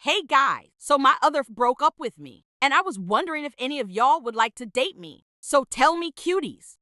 Hey guys, so my other broke up with me, and I was wondering if any of y'all would like to date me. So tell me, cuties,